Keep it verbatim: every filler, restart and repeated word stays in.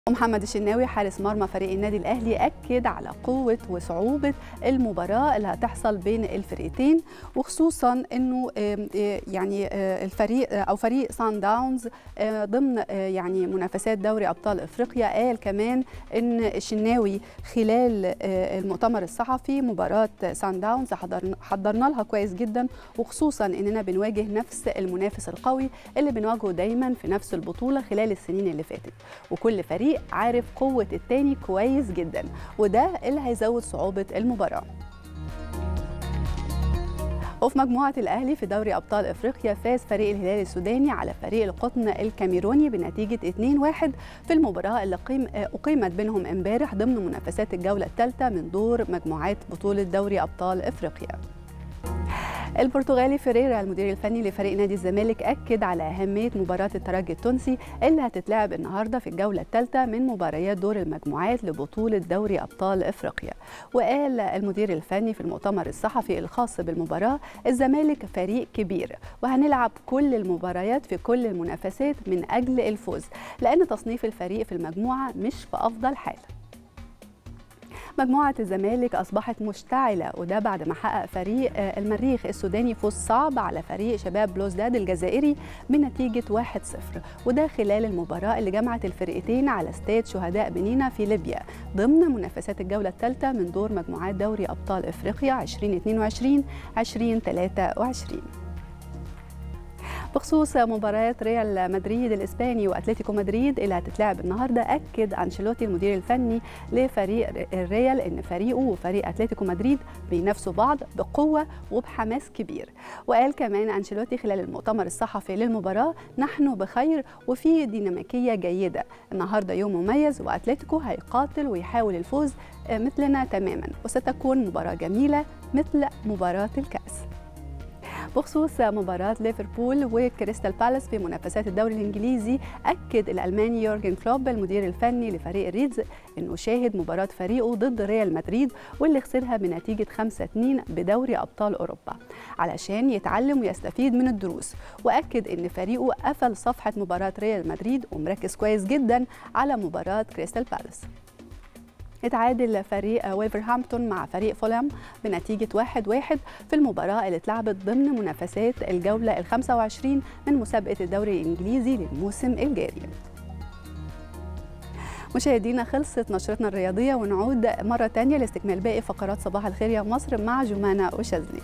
محمد الشناوي حارس مرمى فريق النادي الأهلي أكد على قوة وصعوبة المباراة اللي هتحصل بين الفريقين، وخصوصا أنه يعني الفريق أو فريق سان داونز ضمن يعني منافسات دوري أبطال إفريقيا. قال كمان أن الشناوي خلال المؤتمر الصحفي مباراة سان داونز حضرنا لها كويس جدا، وخصوصا أننا بنواجه نفس المنافس القوي اللي بنواجهه دايما في نفس البطولة خلال السنين اللي فاتت، وكل فريق عارف قوة التاني كويس جدا، وده اللي هيزود صعوبة المباراة. وفي مجموعة الأهلي في دوري أبطال إفريقيا فاز فريق الهلال السوداني على فريق القطن الكاميروني بنتيجة اثنين واحد في المباراة اللي أقيمت بينهم امبارح ضمن منافسات الجولة الثالثة من دور مجموعات بطولة دوري أبطال إفريقيا. البرتغالي فيريرا المدير الفني لفريق نادي الزمالك أكد على أهمية مباراة الترجي التونسي اللي هتتلعب النهارده في الجولة الثالثة من مباريات دور المجموعات لبطولة دوري أبطال إفريقيا. وقال المدير الفني في المؤتمر الصحفي الخاص بالمباراة: الزمالك فريق كبير وهنلعب كل المباريات في كل المنافسات من أجل الفوز، لأن تصنيف الفريق في المجموعة مش في أفضل حال. مجموعة الزمالك أصبحت مشتعلة، وده بعد ما حقق فريق المريخ السوداني فوز صعب على فريق شباب بلوزداد الجزائري بنتيجة واحد صفر، وده خلال المباراة اللي جمعت الفرقتين على استاد شهداء بنينا في ليبيا ضمن منافسات الجولة الثالثة من دور مجموعات دوري أبطال إفريقيا ألفين واثنين وعشرين ألفين وثلاثة وعشرين. بخصوص مباريات ريال مدريد الإسباني وأتلتيكو مدريد اللي هتتلعب النهارده، أكد أنشيلوتي المدير الفني لفريق الريال إن فريقه وفريق أتلتيكو مدريد بينافسوا بعض بقوة وبحماس كبير. وقال كمان أنشيلوتي خلال المؤتمر الصحفي للمباراة: نحن بخير وفي ديناميكية جيدة، النهارده يوم مميز وأتلتيكو هيقاتل ويحاول الفوز مثلنا تماما، وستكون مباراة جميلة مثل مباراة الكأس. بخصوص مباراة ليفربول وكريستال بالاس في منافسات الدوري الإنجليزي، أكد الألماني يورجن كلوب المدير الفني لفريق الريدز إنه شاهد مباراة فريقه ضد ريال مدريد واللي خسرها بنتيجة خمسة اثنين بدوري أبطال أوروبا علشان يتعلم ويستفيد من الدروس، وأكد إن فريقه قفل صفحة مباراة ريال مدريد ومركز كويس جدا على مباراة كريستال بالاس. اتعادل فريق ويلفرهامبتون مع فريق فولهام بنتيجة واحد واحد في المباراة اللي اتلعبت ضمن منافسات الجولة الخامسة والعشرين من مسابقة الدوري الإنجليزي للموسم الجاري. مشاهدينا، خلصت نشرتنا الرياضية، ونعود مرة تانية لاستكمال باقي فقرات صباح الخير يا مصر مع جمانة وشاذلي.